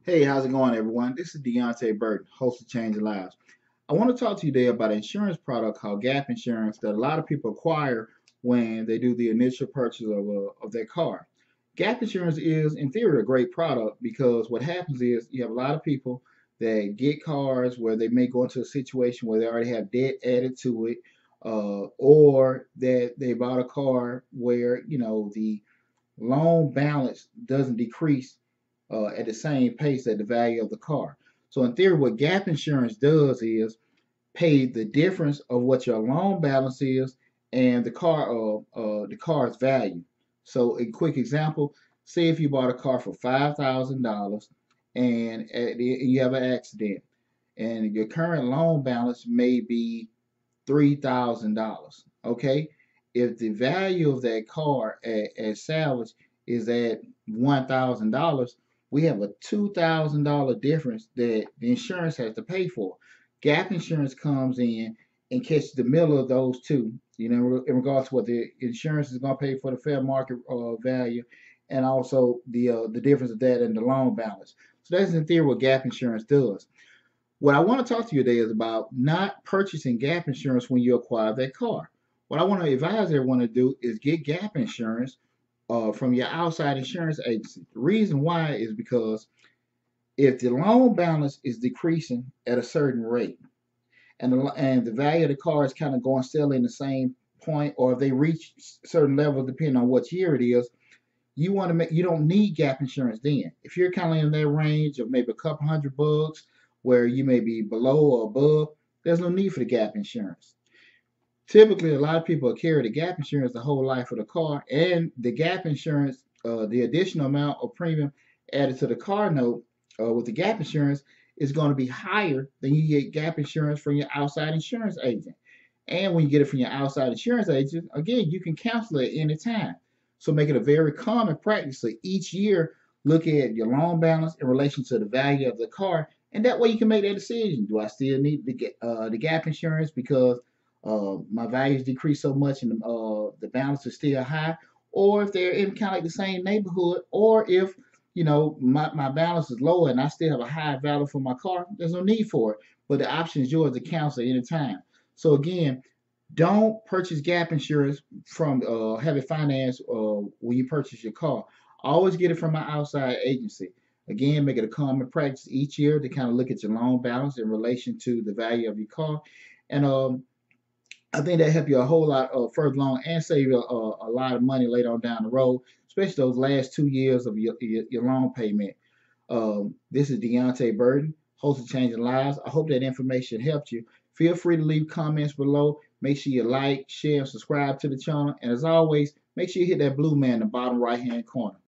Hey, how's it going, everyone? This is Deontay Burton, host of Changing Lives. I want to talk to you today about an insurance product called Gap Insurance that a lot of people acquire when they do the initial purchase of their car. Gap Insurance is, in theory, a great product because what happens is you have a lot of people that get cars where they may go into a situation where they already have debt added to it, or that they bought a car where the loan balance doesn't decrease at the same pace at the value of the car. So in theory, what gap insurance does is pay the difference of what your loan balance is and the car's value. So a quick example: say if you bought a car for $5,000 and you have an accident, and your current loan balance may be $3,000. Okay, if the value of that car at salvage is at $1,000, we have a $2,000 difference that the insurance has to pay for. Gap insurance comes in and catches the middle of those two. In regards to what the insurance is going to pay for the fair market value, and also the difference of that and the loan balance. So that's in theory what gap insurance does. What I want to talk to you today is about not purchasing gap insurance when you acquire that car. What I want to advise everyone to do is get gap insurance from your outside insurance agency. The reason why is because if the loan balance is decreasing at a certain rate and the value of the car is kind of going steadily in the same point, or if they reach certain levels depending on what year it is, you don't need gap insurance then. If you're kind of in that range of maybe a couple $100 where you may be below or above, there's no need for the gap insurance. Typically, a lot of people carry the gap insurance the whole life of the car, and the gap insurance, the additional amount of premium added to the car note with the gap insurance is going to be higher than you get gap insurance from your outside insurance agent. And when you get it from your outside insurance agent, again, you can cancel it any time. So make it a very common practice. So each year, look at your loan balance in relation to the value of the car, and that way you can make that decision. Do I still need the gap insurance because my values decrease so much and the balance is still high, or if they're in kind of like the same neighborhood, or if my balance is lower and I still have a high value for my car, there's no need for it. But the option is yours to cancel at any time. So again, don't purchase gap insurance from have it financed when you purchase your car. Always get it from an outside agency. Again, make it a common practice each year to kind of look at your loan balance in relation to the value of your car, and I think that help you a whole lot further along and save you a lot of money later on down the road, especially those last 2 years of your loan payment. This is Deontay Burton, host of Changing Lives. I hope that information helped you. Feel free to leave comments below. Make sure you like, share, and subscribe to the channel. And as always, make sure you hit that blue man in the bottom right hand corner.